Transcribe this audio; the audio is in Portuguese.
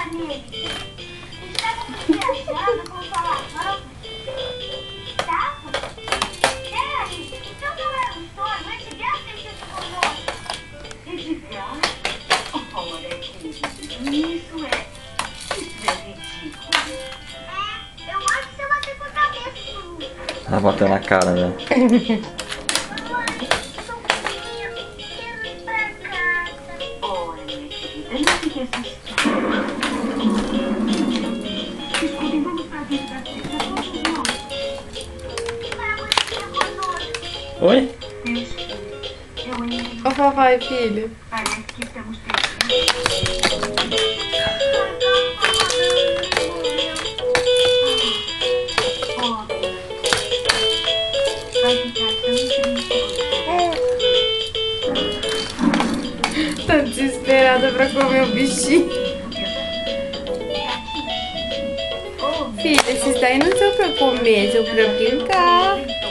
nele. Estávamos viajando com o palavrão. Tá? Peraí, então não era um sonho. Esse gato tem sido conosco. Esse gato? Olha, isso é ridículo. É, eu acho que você vai ter com a cabeça. Tá botando na cara, né? Oi? Ô, papai, filho. Parece que estamos Tô desesperada pra comer o bichinho. Filha, esses daí não são pra comer, são pra brincar.